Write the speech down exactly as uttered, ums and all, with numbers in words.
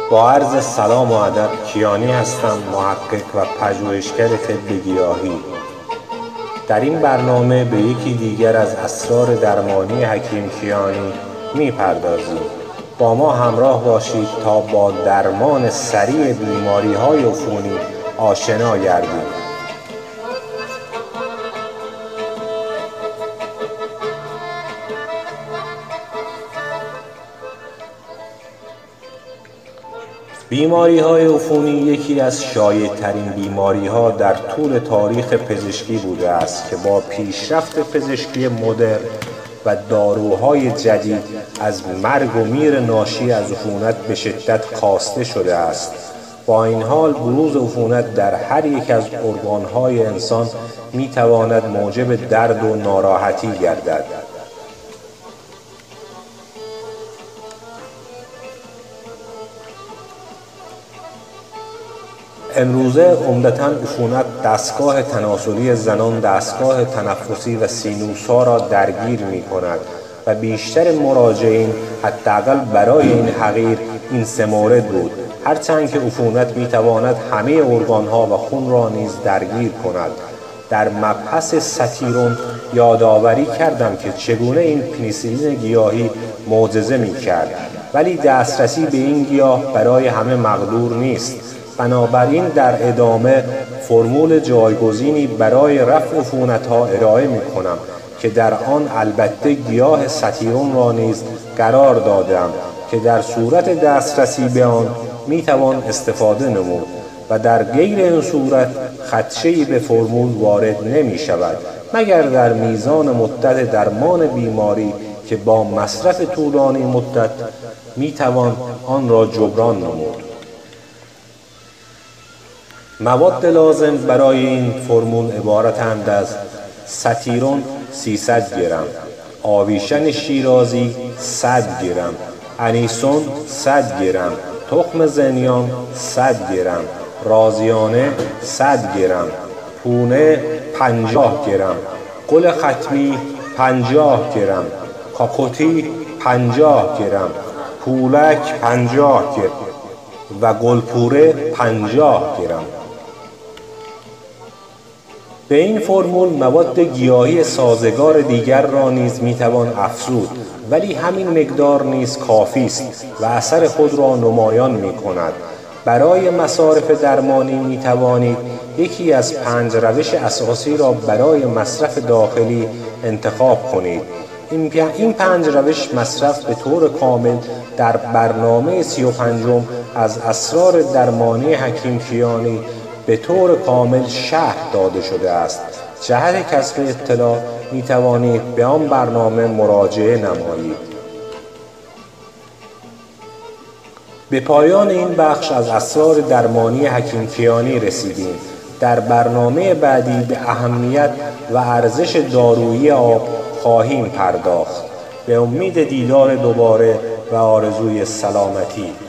با عرض سلام و ادب، کیانی هستم، محقق و پژوهشگر طب گیاهی. در این برنامه به یکی دیگر از اسرار درمانی حکیم کیانی میپردازیم. با ما همراه باشید تا با درمان سریع بیماری‌های عفونی آشنا گردید. بیماری‌های عفونی یکی از شایع‌ترین بیماری‌ها در طول تاریخ پزشکی بوده است که با پیشرفت پزشکی مدرن و داروهای جدید از مرگ و میر ناشی از عفونت به شدت کاسته شده است. با این حال بروز عفونت در هر یک از ارگان‌های انسان می‌تواند موجب درد و ناراحتی گردد. امروزه عمدتاً عفونت دستگاه تناسلی زنان، دستگاه تنفسی و سینوس‌ها را درگیر می‌کند و بیشتر مراجعین حداقل برای این حقیر این سه مورد بود، هرچند که عفونت می‌تواند همه ارگان‌ها و خون را نیز درگیر کند. در مبحث ستیرون یادآوری کردم که چگونه این پنیسیلین گیاهی معجزه می‌کرد، ولی دسترسی به این گیاه برای همه مقدور نیست. بنابراین در ادامه فرمول جایگزینی برای رفع عفونت‌ها ارائه می‌کنم که در آن البته گیاه ستیرون را نیز قرار دادم که در صورت دسترسی به آن می‌توان استفاده نمود و در غیر این صورت خدشه‌ای به فرمول وارد نمی‌شود مگر در میزان مدت درمان بیماری که با مصرف طولانی مدت می‌توان آن را جبران نمود. مواد لازم برای این فرمول عبارتند از ستیرون سیصد گرم، آویشن شیرازی صد گرم، انیسون صد گرم، تخم زنیان صد گرم، رازیانه صد گرم، پونه پنجاه گرم، گل ختمی پنجاه گرم، کاکوتی پنجاه گرم، پولک پنجاه گرم و گلپوره پنجاه گرم. به این فرمول مواد گیاهی سازگار دیگر را نیز میتوان افزود، ولی همین مقدار نیز کافی است و اثر خود را نمایان میکند. برای مصارف درمانی میتوانید یکی از پنج روش اساسی را برای مصرف داخلی انتخاب کنید. این پنج روش مصرف به طور کامل در برنامه سی و پنجم از اسرار درمانی حکیم کیانی به طور کامل شرح داده شده است. جهت کسب اطلاع می توانید به آن برنامه مراجعه نمایید. به پایان این بخش از اسرار درمانی حکیم کیانی رسیدیم. در برنامه بعدی به اهمیت و ارزش دارویی آب خواهیم پرداخت. به امید دیدار دوباره و آرزوی سلامتی.